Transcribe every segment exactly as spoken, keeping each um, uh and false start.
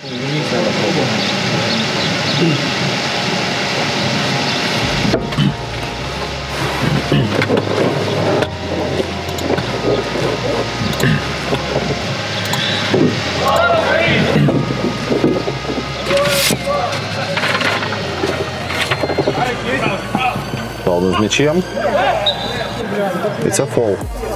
Павло з м'ячем. І це фол.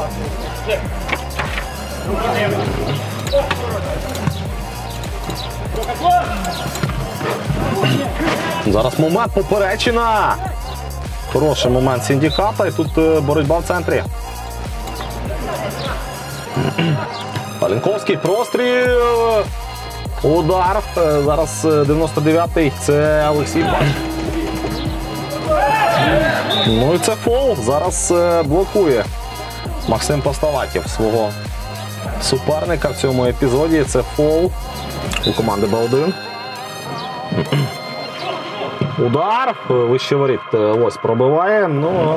Зараз момент, поперечина. Хороший момент Сіндиката, і тут боротьба в центрі. Палінковський простріл. Удар. Зараз дев'яносто дев'ятий. Це Олексій. Ну і це фол. Зараз блокує Максим Постоватів свого суперника в цьому епізоді. Це фол у команди Б один. Удар. Вище воріт. Ось пробиває. Ну...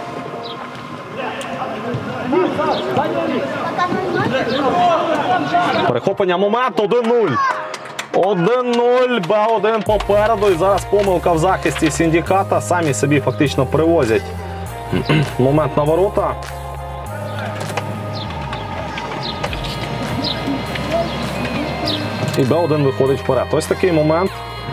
Перехоплення, момент, один нуль. один нуль, Б один попереду. І зараз помилка в захисті Сіндиката. Самі собі фактично привозять момент на ворота. І Б один виходить вперед. Ось такий момент.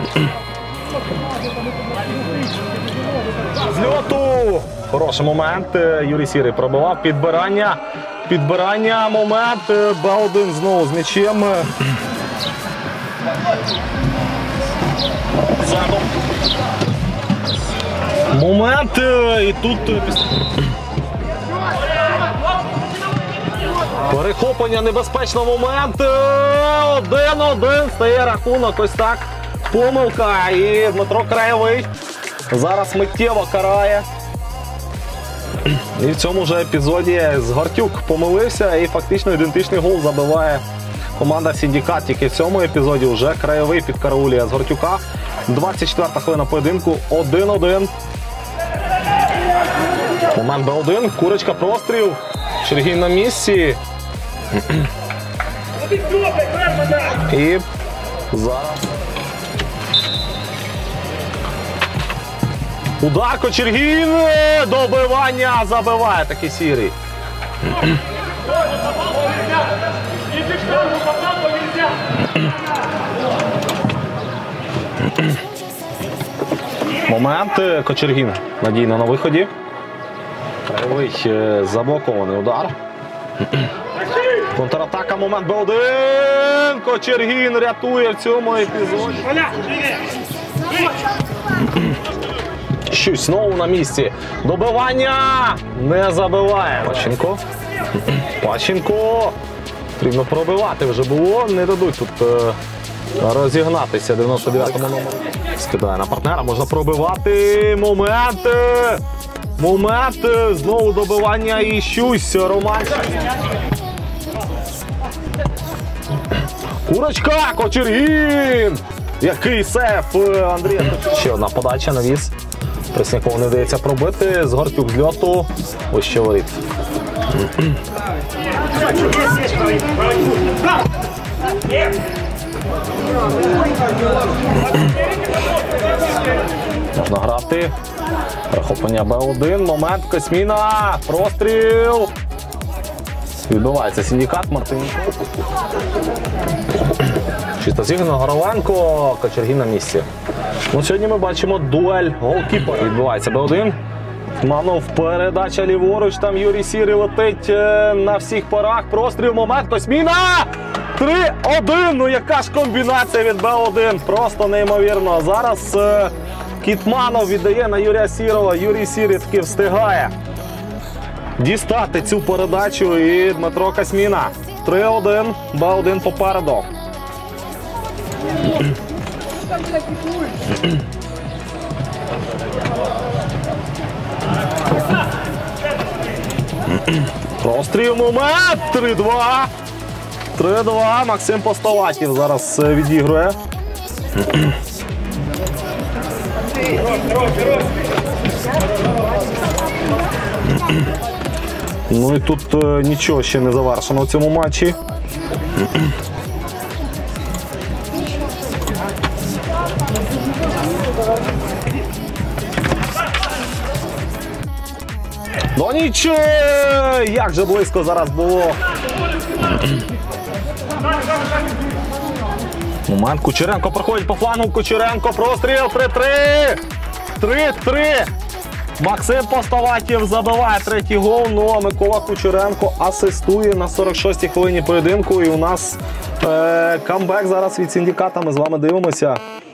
Зльоту! Хороший момент. Юрій Сірий пробивав. Підбирання. Підбирання. Момент. Б один знову з м'ячем. Задом. Момент. І тут... Перехоплення, небезпечний момент. один один. Стає рахунок. Ось так. Помилка. І Дмитро Краєвий зараз миттєво карає. І в цьому ж епізоді Згортюк помилився і фактично ідентичний гол забиває команда Сіндикат. Тільки в цьому епізоді вже Краєвий підкараулює Згортюка. двадцять четверта хвилина поєдинку. один один. Момент Б один. Курочка, простріл. Сергій на місці. І зараз... Удар, Кочергін, добивання, забиває такий Сірий. Момент, Кочергін надійно на виході. Краєвий заблокований удар. Контратака, момент Б один. Кочергін рятує в цьому епізоді. Щось знову на місці. Добивання! Не забиває. Пащенко. Пащенко. Потрібно пробивати вже було. Не дадуть тут е, розігнатися. дев'яносто дев'ятому номеру. Скидає на партнера. Можна пробивати. Момент. Момент. Знову добивання і щось. Роман. Курочка. Кочергін. Який сеф Андрія. Ще одна подача на віз. Преснякову не вдається пробити. Згортюк з льоту. Ось ще воріт. Можна грати. Перехоплення Б один. Момент. Косміна. Простріл. Відбувається Сіндикат. Мартиненко. Чисто зігнано. Гороленко. Кочергін на місці. Ну, сьогодні ми бачимо дуель голкіпера. Відбувається Б один. Манов, передача ліворуч. Там Юрій Сірий летить на всіх парах. Простріл, момент. Косміна! три один. Ну, яка ж комбінація від Б один. Просто неймовірно. Зараз е, Кітманов віддає на Юрія Сірова. Юрій Сірий таки встигає дістати цю передачу. І Дмитро Косміна. три один. Б один попереду. Простріл, момент. три два. три два. Максим Постоватів зараз відігрує. Ну і тут нічого ще не завершено в цьому матчі. Доніч! Як же близько зараз було. Момент. Кучеренко проходить по флангу. Кучеренко. Простріл. три-три. три-три. Максим Постоватєв забиває третій гол. Ну а Микола Кучеренко асистує на сорок шостій хвилині поєдинку. І у нас е камбек зараз від Синдиката. Ми з вами дивимося.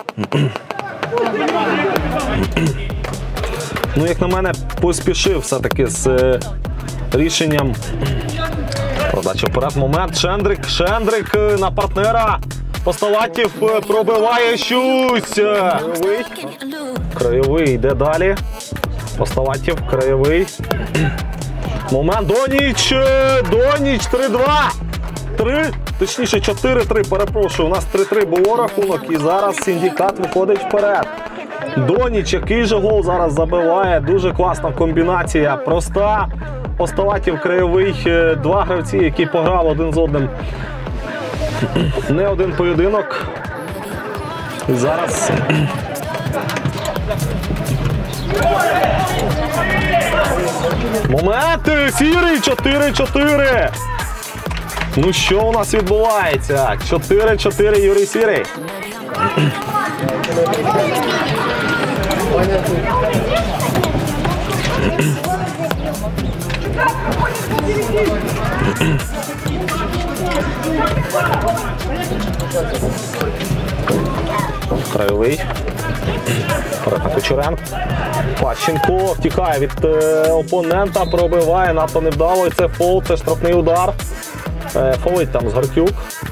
Ну, як на мене, поспішив все-таки з е, рішенням. Продача вперед. Момент. Шендрик. Шендрик на партнера. Постоватєв пробиває щось. Краєвий. Краєвий йде далі. Постоватєв. Краєвий. Момент. Доніч. Доніч. три-два. три. Точніше, чотири-три. Перепрошую. У нас три-три було рахунок. І зараз Синдикат виходить вперед. Доніч, який же гол зараз забиває. Дуже класна комбінація. Проста. Постоватєв, Краєвий. Два гравці, які пограли один з одним. Не один поєдинок. І зараз... Момент! Сірий! чотири-чотири! Ну що у нас відбувається? чотири-чотири Юрій Сірий. Краєвий. Вперед на Кучеренко. Пащенко втікає від е, опонента, пробиває, надто невдало. І це фол, це штрафний удар. Е, фолить там Згаркюк.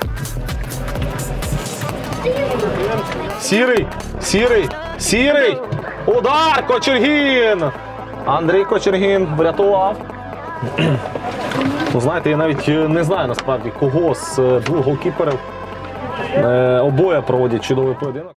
Сірий, Сірий, Сірий. Удар! Кочергін! Андрій Кочергін врятував. Ну, знаєте, я навіть не знаю насправді, кого з двох голкіперів. Е, обоє проводять чудовий поєдинок.